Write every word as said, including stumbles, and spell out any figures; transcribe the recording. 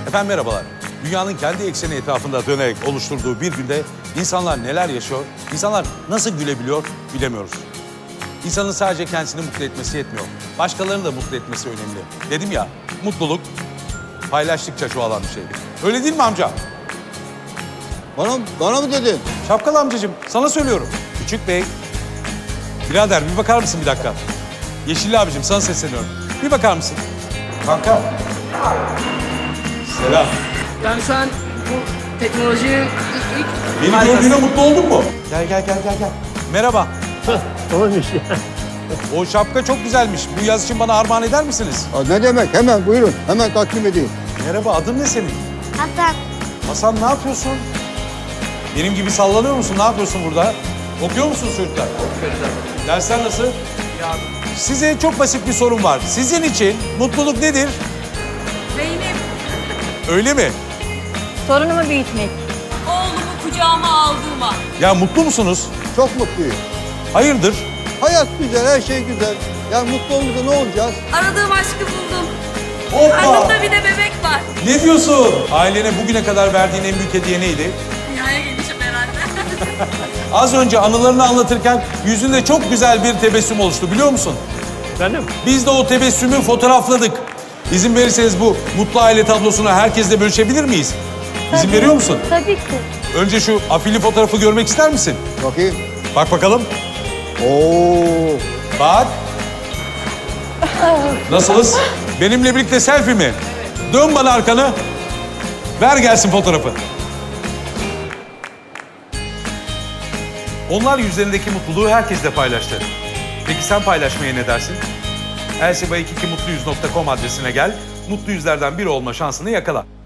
Efendim merhabalar. Dünyanın kendi ekseni etrafında dönerek oluşturduğu bir günde insanlar neler yaşıyor, insanlar nasıl gülebiliyor bilemiyoruz. İnsanın sadece kendisini mutlu etmesi yetmiyor. Başkalarını da mutlu etmesi önemli. Dedim ya, mutluluk paylaştıkça çoğalan bir şey. Öyle değil mi amca? Bana, bana mı dedin? Şapkalı amcacığım, sana söylüyorum. Küçük bey. Birader bir bakar mısın bir dakika? Yeşilli abicim sana sesleniyorum. Bir bakar mısın? Kanka. Selam. Yani şu an bu teknolojinin ilk... Beni harikası. gördüğüne mutlu oldun mu? Gel gel gel gel gel. Merhaba. Olmuş ya. O şapka çok güzelmiş. Bu yaz için bana armağan eder misiniz? Aa, ne demek? Hemen buyurun. Hemen takdim edeyim. Merhaba, adın ne senin? Hasan. Hasan ne yapıyorsun? Benim gibi sallanıyor musun? Ne yapıyorsun burada? Okuyor musun çocuklar? Dersler nasıl? Size çok basit bir sorum var. Sizin için mutluluk nedir? Zeynep, Öyle mi? Torunumu büyütmek. oğlumu kucağıma aldığıma. Ya mutlu musunuz? Çok mutluyum. Hayırdır? Hayat güzel, her şey güzel. Yani mutlu olunca ne olacağız? Aradığım aşkı buldum. Hoppa! Karnımda bir de bebek var. Ne diyorsun? Ailene bugüne kadar verdiğin en büyük hediye neydi? Dünyaya gelişim herhalde. Az önce anılarını anlatırken yüzünde çok güzel bir tebessüm oluştu biliyor musun? Benim. Biz de o tebessümü fotoğrafladık. İzin verirseniz bu mutlu aile tablosunu herkesle bölüşebilir miyiz? İzin Tabii. veriyor musun? Tabii ki. Önce şu afili fotoğrafı görmek ister misin? Bakayım. Bak bakalım. Oo. Bak. Nasılız? Benimle birlikte selfie mi? Dön bana arkanı. Ver gelsin fotoğrafı. Onlar yüzlerindeki mutluluğu herkesle paylaştı. Peki sen paylaşmaya ne dersin? elsiba iki iki mutluyüz nokta com adresine gel, mutlu yüzlerden biri olma şansını yakala.